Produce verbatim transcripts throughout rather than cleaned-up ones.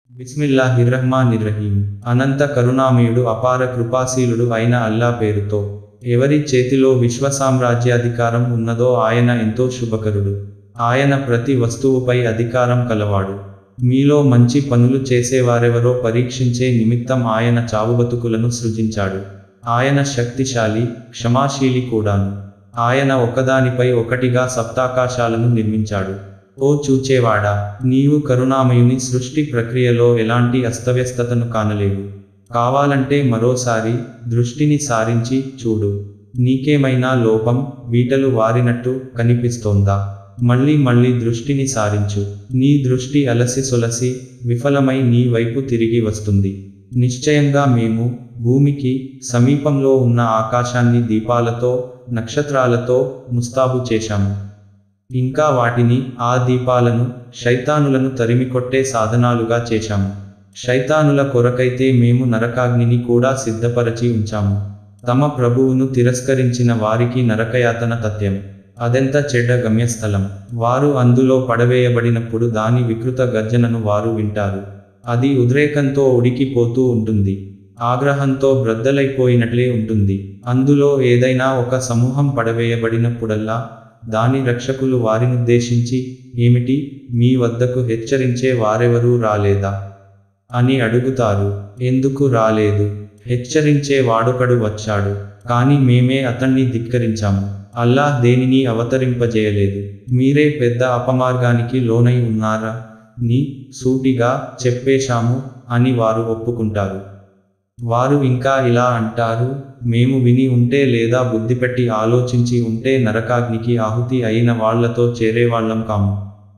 బిస్మిల్లాహిర్రహ్మానిర్రహీం. అనంత కరుణామయుడు అపార కృపాశీలుడు అయిన అల్లా పేరుతో. ఎవరి చేతిలో విశ్వసామ్రాజ్యాధికారం ఉన్నదో ఆయన ఎంతో శుభకరుడు. ఆయన ప్రతి వస్తువుపై అధికారం కలవాడు. మీలో మంచి పనులు చేసేవారెవరో పరీక్షించే నిమిత్తం ఆయన చావుబతుకులను సృజించాడు. ఆయన శక్తిశాలి, క్షమాశీలి కూడాను. ఆయన ఒకదానిపై ఒకటిగా సప్తాకాశాలను నిర్మించాడు. ఓ చూచేవాడా, నీవు కరుణామయుని సృష్టి ప్రక్రియలో ఎలాంటి అస్తవ్యస్తతను కానలేవు. కావాలంటే మరోసారి దృష్టిని సారించి చూడు. నీకేమైనా లోపం, వీటలు వారినట్టు కనిపిస్తోందా? మళ్ళీ మళ్ళీ దృష్టిని సారించు. నీ దృష్టి అలసి సొలసి విఫలమై నీ వైపు తిరిగి వస్తుంది. నిశ్చయంగా మేము భూమికి సమీపంలో ఉన్న ఆకాశాన్ని దీపాలతో, నక్షత్రాలతో ముస్తాబు చేశాము. ఇంకా వాటిని, ఆ దీపాలను, శైతానులను తరిమికొట్టే సాధనాలుగా చేశాము. శైతానుల కొరకైతే మేము నరకాగ్నిని కూడా సిద్ధపరచి ఉంచాము. తమ ప్రభువును తిరస్కరించిన వారికి నరకయాతన తథ్యం. అదెంత చెడ్డ గమ్యస్థలం. వారు అందులో పడవేయబడినప్పుడు దాని వికృత గర్జనను వారు వింటారు. అది ఉద్రేకంతో ఉడికిపోతూ ఉంటుంది. ఆగ్రహంతో బ్రద్దలైపోయినట్లే ఉంటుంది. అందులో ఏదైనా ఒక సమూహం పడవేయబడినప్పుడల్లా దాని రక్షకులు వారినుద్దేశించి, ఏమిటి, మీ వద్దకు హెచ్చరించే వారెవరూ రాలేదా అని అడుగుతారు. ఎందుకు రాలేదు? హెచ్చరించే వాడొకడు వచ్చాడు, కానీ మేమే అతన్ని ధిక్కరించాము. అల్లాహ్ దేనిని అవతరింపజేయలేదు. మీరే పెద్ద అపమార్గానికి లోనై ఉన్నారా ని సూటిగా చెప్పేశాము అని వారు ఒప్పుకుంటారు. వారు ఇంకా ఇలా అంటారు, మేము విని ఉంటే లేదా బుద్ధిపెట్టి ఆలోచించి ఉంటే నరకాగ్నికి ఆహుతి అయిన వాళ్లతో చేరేవాళ్లం కాము.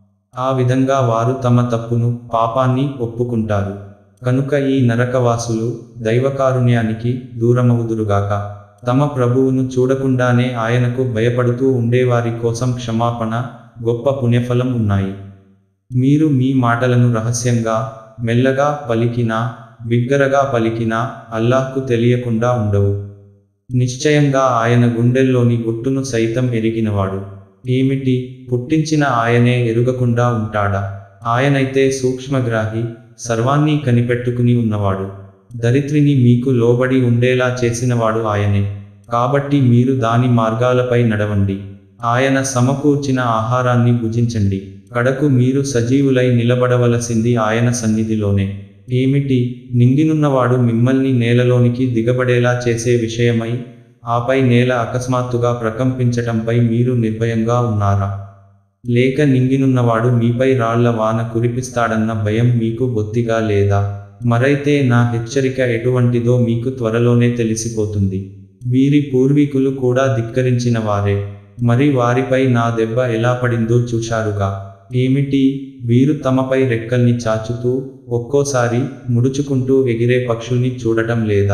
ఆ విధంగా వారు తమ తప్పును, పాపాన్ని ఒప్పుకుంటారు. కనుక ఈ నరకవాసులు దైవకారుణ్యానికి దూరమవుదురుగాక. తమ ప్రభువును చూడకుండానే ఆయనకు భయపడుతూ ఉండేవారి కోసం క్షమాపణ, గొప్ప పుణ్యఫలం ఉన్నాయి. మీరు మీ మాటలను రహస్యంగా, మెల్లగా పలికినా, బిగ్గరగా పలికినా అల్లాహ్కు తెలియకుండా ఉండవు. నిశ్చయంగా ఆయన గుండెల్లోని గుట్టును సైతం ఎరిగినవాడు. ఏమిటి, పుట్టించిన ఆయనే ఎరుగకుండా ఉంటాడా? ఆయనైతే సూక్ష్మగ్రాహి, సర్వాన్నీ కనిపెట్టుకుని ఉన్నవాడు. దరిద్రిని మీకు లోబడి ఉండేలా చేసినవాడు ఆయనే. కాబట్టి మీరు దాని మార్గాలపై నడవండి. ఆయన సమకూర్చిన ఆహారాన్ని భుజించండి. కడకు మీరు సజీవులై నిలబడవలసింది ఆయన సన్నిధిలోనే. ఏమిటి, నింగినున్నవాడు మిమ్మల్ని నేలలోనికి దిగబడేలా చేసే విషయమై, ఆపై నేల అకస్మాత్తుగా ప్రకంపించటంపై మీరు నిర్భయంగా ఉన్నారా? లేక నింగినున్నవాడు మీపై రాళ్ల వాన కురిపిస్తాడన్న భయం మీకు బొత్తిగా లేదా? మరైతే నా హెచ్చరిక ఎటువంటిదో మీకు త్వరలోనే తెలిసిపోతుంది. వీరి పూర్వీకులు కూడా ధిక్కరించిన వారే. మరి వారిపై నా దెబ్బ ఎలా పడిందో చూశారుగా. ఏమిటి, వీరు తమపై రెక్కల్ని చాచుతూ, ఒక్కోసారి ముడుచుకుంటూ ఎగిరే పక్షుల్ని చూడటం లేదా?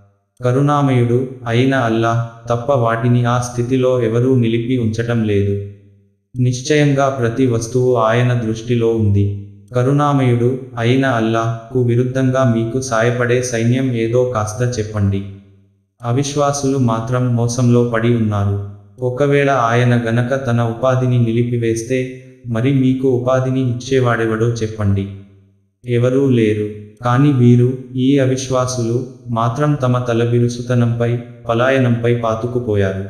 కరుణామయుడు అయిన అల్లాహ్ తప్ప వాటిని ఆ స్థితిలో ఎవరూ నిలిపి ఉంచటం లేదు. నిశ్చయంగా ప్రతి వస్తువు ఆయన దృష్టిలో ఉంది. కరుణామయుడు అయిన అల్లాహ్ కు విరుద్ధంగా మీకు సాయపడే సైన్యం ఏదో కాస్త చెప్పండి. అవిశ్వాసులు మాత్రం మోసంలో పడి ఉన్నారు. ఒకవేళ ఆయన గనక తన ఉపాధిని నిలిపివేస్తే మరి మీకు ఉపాధిని ఇచ్చేవాడెవడో చెప్పండి. ఎవరూ లేరు. కాని వీరు, ఈ అవిశ్వాసులు మాత్రం తమ తలబిరుసుతనంపై, పలాయనంపై పాతుకుపోయారు.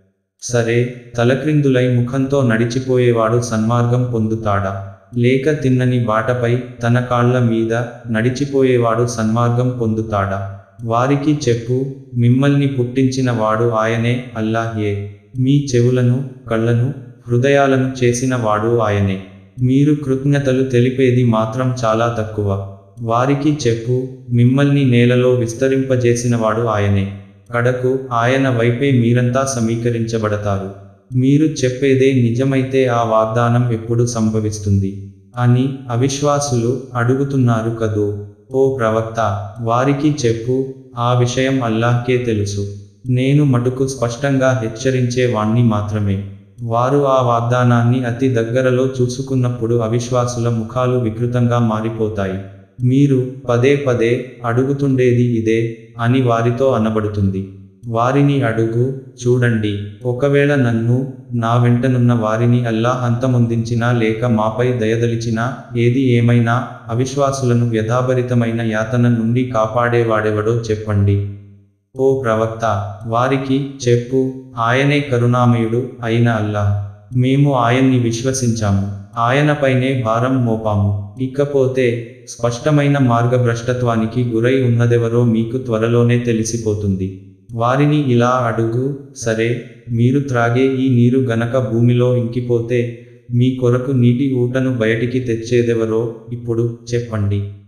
సరే, తలక్రిందులై ముఖంతో నడిచిపోయేవాడు సన్మార్గం పొందుతాడా? లేక తిన్నని బాటపై తన కాళ్ల మీద నడిచిపోయేవాడు సన్మార్గం పొందుతాడా? వారికి చెప్పు, మిమ్మల్ని పుట్టించిన వాడు ఆయనే, అల్లాహే. మీ చెవులను, కళ్ళను, హృదయాలను చేసిన వాడు ఆయనే. మీరు కృతజ్ఞతలు తెలిపేది మాత్రం చాలా తక్కువ. వారికి చెప్పు, మిమ్మల్ని నేలలో విస్తరింపజేసినవాడు ఆయనే. కడకు ఆయన వైపే మీరంతా సమీకరించబడతారు. మీరు చెప్పేదే నిజమైతే ఆ వాగ్దానం ఎప్పుడు సంభవిస్తుంది అని అవిశ్వాసులు అడుగుతున్నారు కదూ. ఓ ప్రవక్త, వారికి చెప్పు, ఆ విషయం అల్లాహ్కే తెలుసు. నేను మటుకు స్పష్టంగా హెచ్చరించే వాణ్ణి మాత్రమే. వారు ఆ వాగ్దానాన్ని అతి దగ్గరలో చూసుకున్నప్పుడు అవిశ్వాసుల ముఖాలు వికృతంగా మారిపోతాయి. మీరు పదే పదే అడుగుతుండేది ఇదే అని వారితో అనబడుతుంది. వారిని అడుగు, చూడండి, ఒకవేళ నన్ను, నా వెంటనున్న వారిని అల్లాహ్ అంతమొందించినా లేక మాపై దయదలిచినా, ఏది ఏమైనా అవిశ్వాసులను వ్యధాభరితమైన యాతన నుండి కాపాడేవాడెవడో చెప్పండి. ఓ ప్రవక్త, వారికి చెప్పు, ఆయనే కరుణామయుడు అయిన అల్లాహ్. మేము ఆయన్ని విశ్వసించాము, ఆయనపైనే భారం మోపాము. ఇకపోతే స్పష్టమైన మార్గభ్రష్టత్వానికి గురై ఉన్నదెవరో మీకు త్వరలోనే తెలిసిపోతుంది. వారిని ఇలా అడుగు, సరే, మీరు త్రాగే ఈ నీరు గనక భూమిలో ఇంకిపోతే మీ కొరకు నీటి ఊటను బయటికి తెచ్చేదెవరో ఇప్పుడు చెప్పండి.